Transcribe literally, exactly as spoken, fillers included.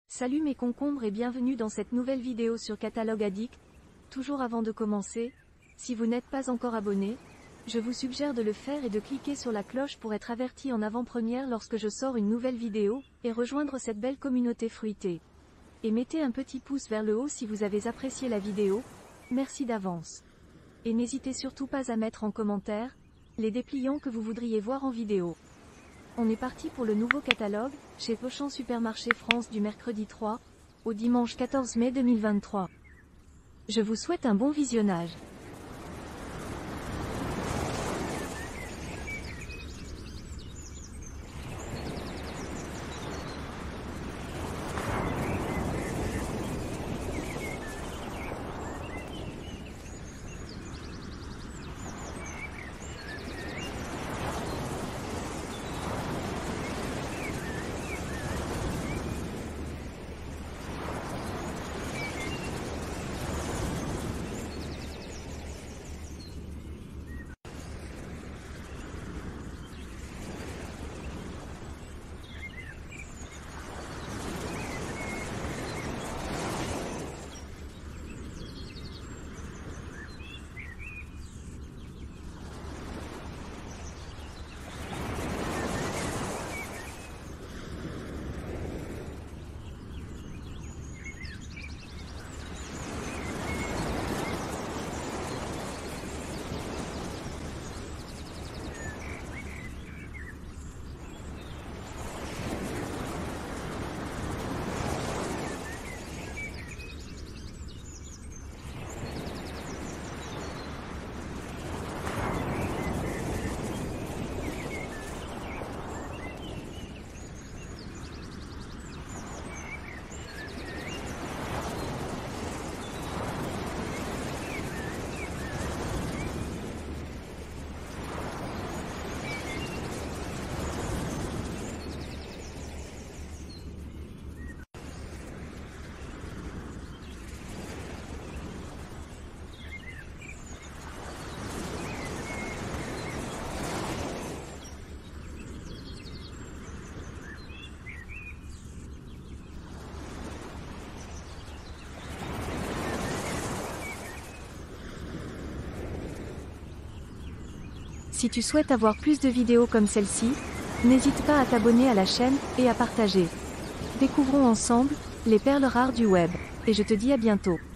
Salut mes concombres et bienvenue dans cette nouvelle vidéo sur Catalogue Addict. Toujours avant de commencer, si vous n'êtes pas encore abonné, je vous suggère de le faire et de cliquer sur la cloche pour être averti en avant-première lorsque je sors une nouvelle vidéo, et rejoindre cette belle communauté fruitée. Et mettez un petit pouce vers le haut si vous avez apprécié la vidéo, merci d'avance. Et n'hésitez surtout pas à mettre en commentaire les dépliants que vous voudriez voir en vidéo. On est parti pour le nouveau catalogue, chez Auchan Supermarché France du mercredi trois au dimanche quatorze mai deux mille vingt-trois. Je vous souhaite un bon visionnage. Si tu souhaites avoir plus de vidéos comme celle-ci, n'hésite pas à t'abonner à la chaîne, et à partager. Découvrons ensemble les perles rares du web, et je te dis à bientôt.